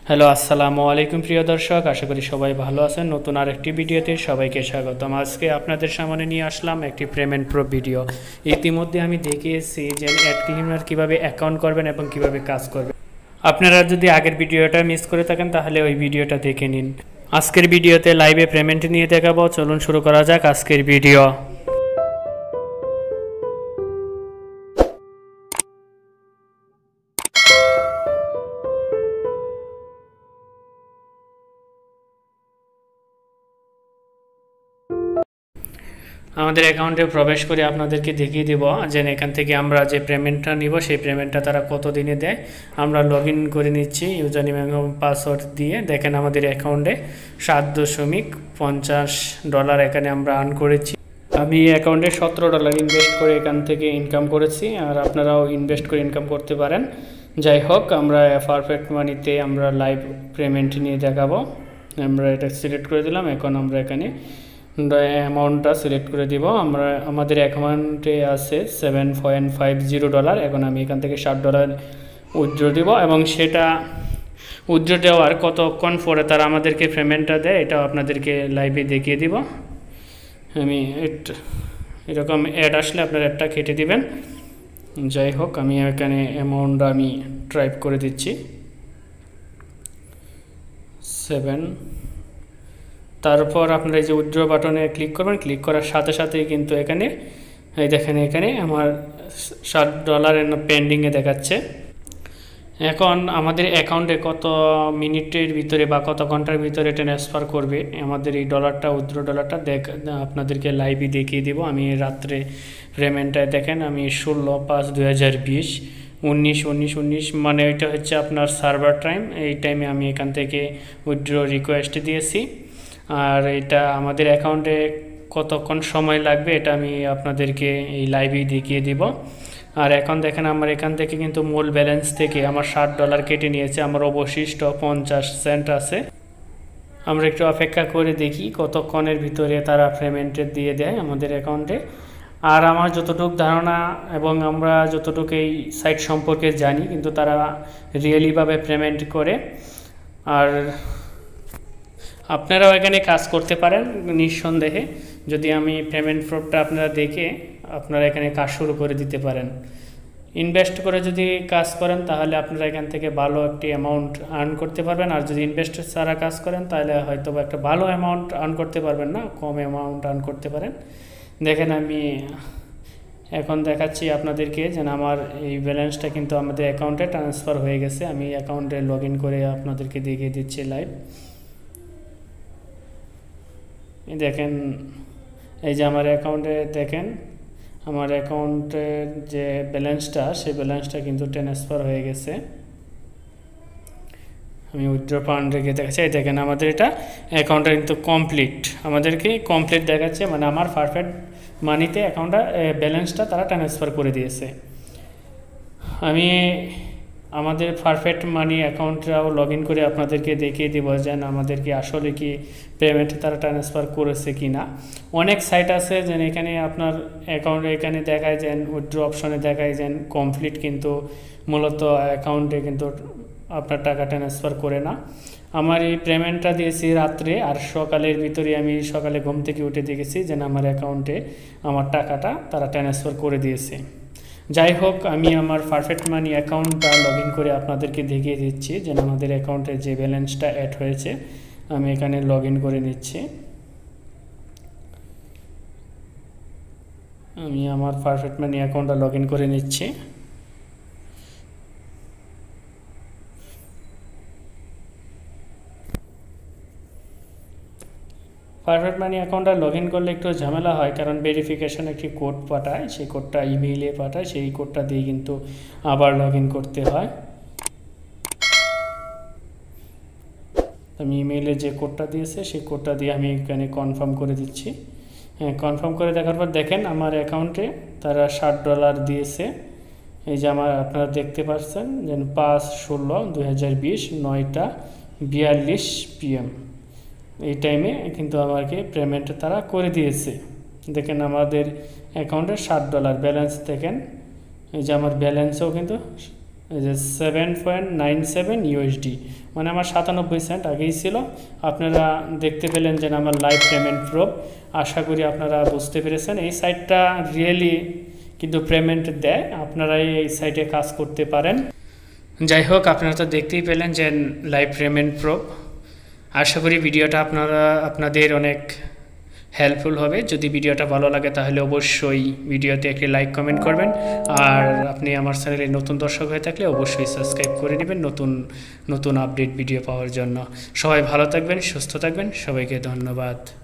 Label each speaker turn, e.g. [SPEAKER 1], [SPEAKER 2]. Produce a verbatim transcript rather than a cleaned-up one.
[SPEAKER 1] Hello, আসসালামু আলাইকুম প্রিয় দর্শক, আশা করি সবাই ভালো আছেন। নতুন আরেকটি ভিডিওতে সবাইকে স্বাগতম। আজকে আপনাদের সামনে নিয়ে আসলাম একটি পেমেন্ট প্রো ভিডিও। ইতিমধ্যে আমি দেখিয়েছি যে অ্যাড ক্লিনার কীভাবে অ্যাকাউন্ট করবেন এবং কিভাবে কাজ করবেন। আপনারা যদি আগের ভিডিওটা মিস করে থাকেন তাহলে ওই ভিডিওটা দেখে নিন। আজকের ভিডিওতে লাইভে পেমেন্ট নিয়ে দেখাবো। চলুন শুরু করা যাক আজকের ভিডিও। আমাদের অ্যাকাউন্টে প্রবেশ করে আপনাদেরকে দেখিয়ে দেব যে এখান থেকে আমরা যে পেমেন্টটা নিব সেই পেমেন্টটা তারা কত দিনে দেয়। আমরা লগ ইন করে নিচ্ছি ইউজার নেম এবং পাসওয়ার্ড দিয়ে। দেখেন আমাদের অ্যাকাউন্টে সাত দশমিক পঞ্চাশ ডলার এখানে আমরা আর্ন করেছি। আমি অ্যাকাউন্টে সতেরো ডলার ইনভেস্ট করে এখান থেকে ইনকাম করেছি, আর আপনারাও ইনভেস্ট করে ইনকাম করতে পারেন। যাই হোক, আমরা পারফেক্ট মানিতে আমরা লাইভ পেমেন্ট নিয়ে দেখাবো। আমরা এটা সিলেক্ট করে দিলাম। এখন আমরা এখানে অ্যামাউন্টটা সিলেক্ট করে দিব। আমরা আমাদের অ্যাকাউন্টে আছে seven point five zero dollar. এখন আমি এখান থেকে ষাট ডলার উইথড্র দিব এবং সেটা উইথড্র দেওয়ার কতক্ষণ পরে তারা আমাদেরকে পেমেন্টটা দেয় এটাও আপনাদেরকে লাইভে দেখিয়ে দিব। আমি এরকম অ্যাড আসলে আপনারা অ্যাডটা কেটে দিবেন। যাই হোক, আমি এখানে অ্যামাউন্টটা আমি টাইপ করে দিচ্ছি সেভেন। তারপর আপনারা এই যে উইথড্র বাটনে ক্লিক করবেন। ক্লিক করার সাথে সাথেই কিন্তু এখানে এই দেখেন এখানে আমার ষাট ডলারের পেন্ডিংয়ে দেখাচ্ছে। এখন আমাদের অ্যাকাউন্টে কত মিনিটের ভিতরে বা কত ঘন্টার ভিতরে ট্রান্সফার করবে আমাদের এই ডলারটা, উইথড্র ডলারটা দেখ আপনাদেরকে লাইভই দেখিয়ে দেবো। আমি রাত্রে পেমেন্টটায় দেখেন আমি ষোলো পাঁচ দুই হাজার বিশ উনিশ উনিশ উনিশ মানে এটা হচ্ছে আপনার সার্ভার টাইম। এই টাইমে আমি এখান থেকে উইথড্র রিকোয়েস্ট দিয়েছি। আর এটা আমাদের অ্যাকাউন্টে কতক্ষণ সময় লাগবে এটা আমি আপনাদেরকে এই লাইভেই দেখিয়ে দিব। আর এখন দেখেন আমার এখান থেকে কিন্তু মূল ব্যালেন্স থেকে আমার ষাট ডলার কেটে নিয়েছে, আমার অবশিষ্ট পঞ্চাশ সেন্ট আছে। আমরা একটু অপেক্ষা করে দেখি কতক্ষণের ভিতরে তারা পেমেন্টের দিয়ে দেয় আমাদের অ্যাকাউন্টে। আর আমার যতটুকু ধারণা এবং আমরা যতটুকু এই সাইট সম্পর্কে জানি, কিন্তু তারা রিয়েলিভাবে পেমেন্ট করে। আর আপনারাও এখানে কাজ করতে পারেন নিঃসন্দেহে। যদি আমি পেমেন্ট প্রুফটা আপনারা দেখে আপনারা এখানে কাজ শুরু করে দিতে পারেন। ইনভেস্ট করে যদি কাজ করেন তাহলে আপনারা এখান থেকে ভালো একটি অ্যামাউন্ট আর্ন করতে পারবেন। আর যদি ইনভেস্ট ছাড়া কাজ করেন তাহলে হয়তো একটা ভালো অ্যামাউন্ট আর্ন করতে পারবেন না, কম অ্যামাউন্ট আর্ন করতে পারেন। দেখেন আমি এখন দেখাচ্ছি আপনাদেরকে যে আমার এই ব্যালেন্সটা কিন্তু আমাদের অ্যাকাউন্টে ট্রান্সফার হয়ে গেছে। আমি অ্যাকাউন্টে লগ ইন করে আপনাদেরকে দেখিয়ে দিচ্ছি লাইভ। দেখেন এই যে আমার অ্যাকাউন্টে দেখেন আমার অ্যাকাউন্টের যে ব্যালেন্সটা সেই ব্যালেন্সটা কিন্তু ট্রান্সফার হয়ে গেছে। আমি উইথড্র ফান্ড রেখে দেখাচ্ছি। এই দেখেন আমাদের এটা অ্যাকাউন্টটা কিন্তু কমপ্লিট, আমাদেরকে কমপ্লিট দেখাচ্ছে, মানে আমার পারফেক্ট মানিতে অ্যাকাউন্টটা ব্যালেন্সটা তারা ট্রান্সফার করে দিয়েছে। আমি আমাদের পারফেক্ট মানি অ্যাকাউন্টটাও লগ ইন করে আপনাদেরকে দেখিয়ে দেবো যে আমাদেরকে আসলে কি পেমেন্ট তারা ট্রান্সফার করেছে কি না। অনেক সাইট আছে যেন এখানে আপনার অ্যাকাউন্টে এখানে দেখায় যেন উইথড্র অপশনে দেখায় যেন কমপ্লিট, কিন্তু মূলত অ্যাকাউন্টে কিন্তু আপনার টাকা ট্রান্সফার করে না। আমার এই পেমেন্টটা দিয়েছি রাত্রে, আর সকালের ভিতরে আমি সকালে ঘুম থেকে উঠে দেখেছি যেন আমার অ্যাকাউন্টে আমার টাকাটা তারা ট্রান্সফার করে দিয়েছে। যাই হোক, আমি আমার পারফেক্ট মানি অ্যাকাউন্টটা লগ ইন করে আপনাদেরকে দেখিয়ে দিচ্ছি যে আমাদের অ্যাকাউন্টে যে ব্যালেন্সটা অ্যাড হয়েছে। আমি এখানে লগ ইন করে নিচ্ছি। আমি আমার পারফেক্ট মানি অ্যাকাউন্টটা লগ ইন করে নিচ্ছি। পারফেক্ট মানি অ্যাকাউন্টটা লগ ইন করলে একটু ঝামেলা হয়, কারণ ভেরিফিকেশন একটি কোড পাঠায়, সেই কোডটা ইমেইলে পাঠায়, সেই কোডটা দিয়ে কিন্তু আবার লগ ইন করতে হয়। আমি ইমেইলে যে কোডটা দিয়েছে সেই কোডটা দিয়ে আমি এখানে কনফার্ম করে দিচ্ছি। হ্যাঁ, কনফার্ম করে দেখার পর দেখেন আমার অ্যাকাউন্টে তারা ষাট ডলার দিয়েছে। এই যে আমার আপনারা দেখতে পাচ্ছেন যেন পাঁচ ষোলো দুই হাজার বিশ নয়টা বিয়াল্লিশ পিএম এই টাইমে কিন্তু আমাকে পেমেন্ট তারা করে দিয়েছে। দেখেন আমাদের অ্যাকাউন্টে ষাট ডলার ব্যালেন্স। দেখেন এই যে আমার ব্যালেন্সও কিন্তু এই যে seven point nine seven USD, মানে আমার সাতানব্বই সেন্ট আগেই ছিল। আপনারা দেখতে পেলেন যে আমার লাইভ পেমেন্ট প্রুফ। আশা করি আপনারা বুঝতে পেরেছেন। এই সাইটটা রিয়েলি কিন্তু পেমেন্ট দেয়, আপনারা এই সাইটে কাজ করতে পারেন। যাই হোক, আপনারা তো দেখতেই পেলেন যে লাইভ পেমেন্ট প্রুফ। আশা করি ভিডিওটা আপনারা আপনাদের অনেক হেল্পফুল হবে। যদি ভিডিওটা ভালো লাগে তাহলে অবশ্যই ভিডিওতে একটি লাইক কমেন্ট করবেন। আর আপনি আমার চ্যানেলে নতুন দর্শক হয়ে থাকলে অবশ্যই সাবস্ক্রাইব করে নেবেন নতুন নতুন আপডেট ভিডিও পাওয়ার জন্য। সবাই ভালো থাকবেন, সুস্থ থাকবেন, সবাইকে ধন্যবাদ।